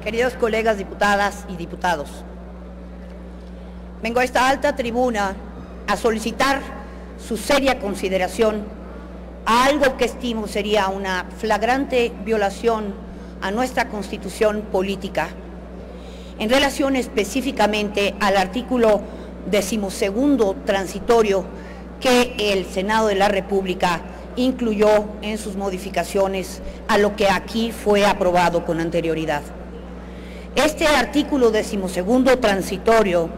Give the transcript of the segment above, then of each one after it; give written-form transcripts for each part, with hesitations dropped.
queridos colegas diputadas y diputados, vengo a esta alta tribuna a solicitar su seria consideración a algo que estimo sería una flagrante violación a nuestra Constitución política, en relación específicamente al artículo 12º transitorio que el Senado de la República incluyó en sus modificaciones a lo que aquí fue aprobado con anterioridad. Este artículo 12º transitorio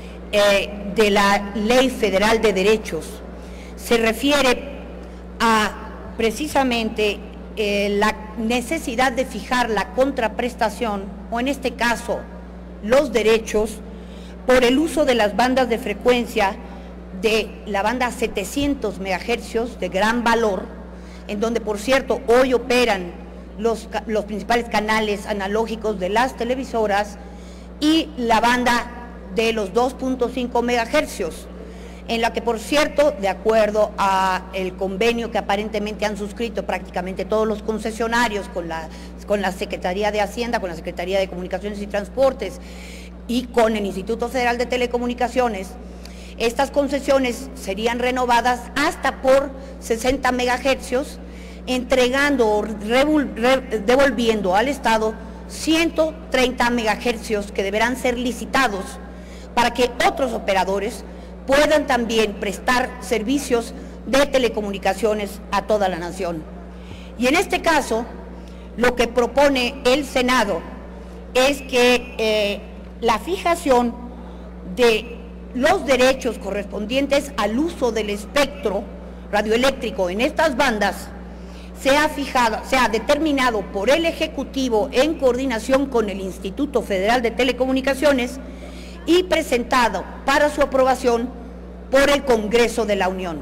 de la Ley Federal de Derechos se refiere a precisamente la necesidad de fijar la contraprestación, o en este caso los derechos, por el uso de las bandas de frecuencia de la banda 700 MHz de gran valor, en donde por cierto hoy operan los principales canales analógicos de las televisoras, y la banda de los 2.5 MHz, en la que por cierto, de acuerdo a el convenio que aparentemente han suscrito prácticamente todos los concesionarios con la Secretaría de Hacienda, con la Secretaría de Comunicaciones y Transportes y con el Instituto Federal de Telecomunicaciones, estas concesiones serían renovadas hasta por 60 MHz, entregando o devolviendo al Estado 130 MHz que deberán ser licitados para que otros operadores puedan también prestar servicios de telecomunicaciones a toda la nación. Y en este caso, lo que propone el Senado es que la fijación de los derechos correspondientes al uso del espectro radioeléctrico en estas bandas sea determinado por el Ejecutivo en coordinación con el Instituto Federal de Telecomunicaciones y presentado para su aprobación por el Congreso de la Unión.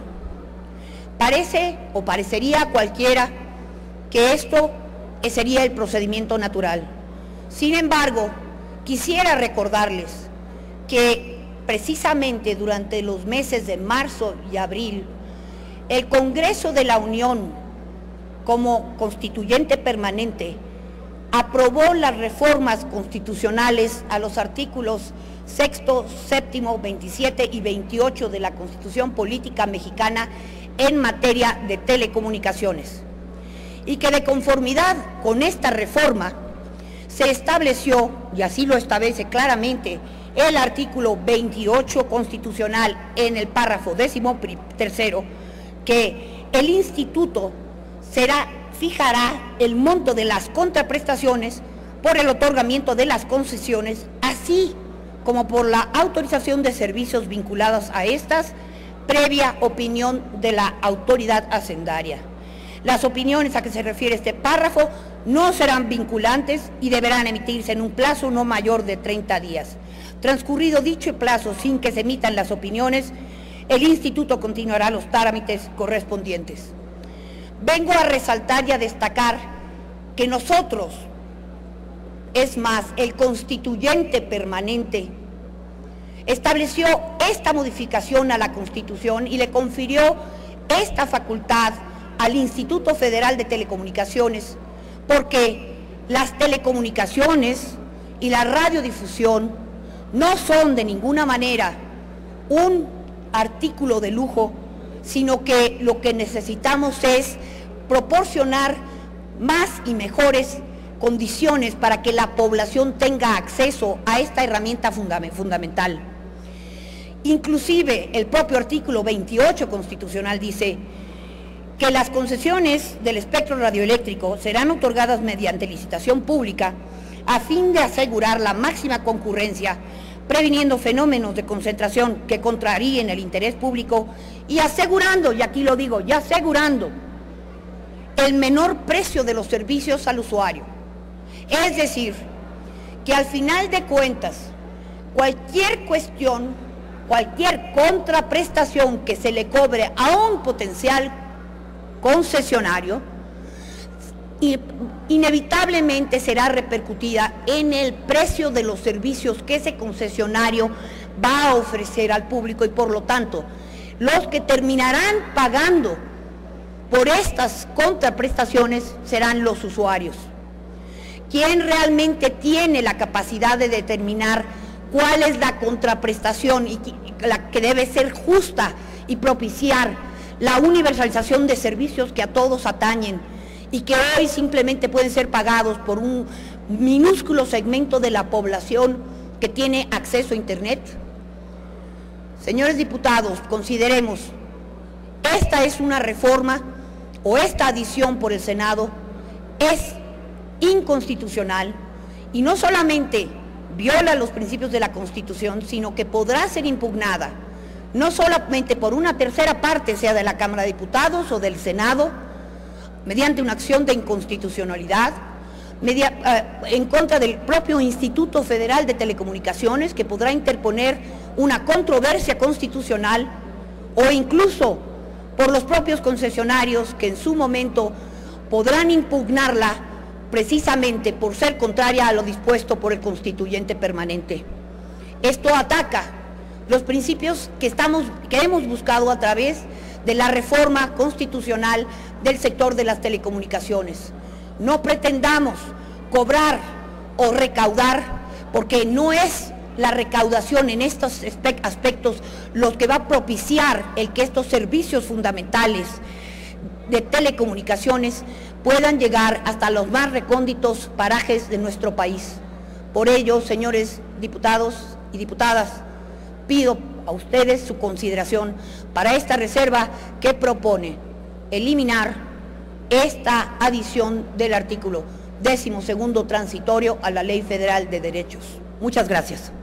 Parece o parecería a cualquiera que esto sería el procedimiento natural. Sin embargo, quisiera recordarles que precisamente durante los meses de marzo y abril, el Congreso de la Unión, como constituyente permanente, aprobó las reformas constitucionales a los artículos 6º, 7º, 27 y 28 de la Constitución Política Mexicana en materia de telecomunicaciones, y que de conformidad con esta reforma se estableció, y así lo establece claramente el artículo 28 constitucional en el párrafo 13º, que el Instituto fijará el monto de las contraprestaciones por el otorgamiento de las concesiones, así como por la autorización de servicios vinculados a estas, previa opinión de la autoridad hacendaria. Las opiniones a que se refiere este párrafo no serán vinculantes y deberán emitirse en un plazo no mayor de 30 días. Transcurrido dicho plazo sin que se emitan las opiniones, el Instituto continuará los trámites correspondientes. Vengo a resaltar y a destacar que nosotros, es más, el constituyente permanente, estableció esta modificación a la Constitución y le confirió esta facultad al Instituto Federal de Telecomunicaciones, porque las telecomunicaciones y la radiodifusión no son de ninguna manera un artículo de lujo, sino que lo que necesitamos es proporcionar más y mejores condiciones para que la población tenga acceso a esta herramienta fundamental. Inclusive el propio artículo 28 constitucional dice que las concesiones del espectro radioeléctrico serán otorgadas mediante licitación pública a fin de asegurar la máxima concurrencia, previniendo fenómenos de concentración que contraríen el interés público y asegurando, y aquí lo digo, y asegurando el menor precio de los servicios al usuario. Es decir, que al final de cuentas, cualquier cuestión, cualquier contraprestación que se le cobre a un potencial concesionario, inevitablemente será repercutida en el precio de los servicios que ese concesionario va a ofrecer al público, y por lo tanto, los que terminarán pagando por estas contraprestaciones serán los usuarios. ¿Quién realmente tiene la capacidad de determinar cuál es la contraprestación y la que debe ser justa y propiciar la universalización de servicios que a todos atañen y que hoy simplemente pueden ser pagados por un minúsculo segmento de la población que tiene acceso a Internet? Señores diputados, consideremos, esta es una reforma o esta adición por el Senado es inconstitucional y no solamente viola los principios de la Constitución, sino que podrá ser impugnada no solamente por una tercera parte, sea de la Cámara de Diputados o del Senado, mediante una acción de inconstitucionalidad, en contra del propio Instituto Federal de Telecomunicaciones, que podrá interponer una controversia constitucional, o incluso por los propios concesionarios que en su momento podrán impugnarla precisamente por ser contraria a lo dispuesto por el constituyente permanente. Esto ataca los principios que hemos buscado a través de la reforma constitucional del sector de las telecomunicaciones. No pretendamos cobrar o recaudar, porque no es la recaudación en estos aspectos los que va a propiciar el que estos servicios fundamentales de telecomunicaciones puedan llegar hasta los más recónditos parajes de nuestro país. Por ello, señores diputados y diputadas, pido a ustedes su consideración para esta reserva que propone eliminar esta adición del artículo 12º transitorio a la Ley Federal de Derechos. Muchas gracias.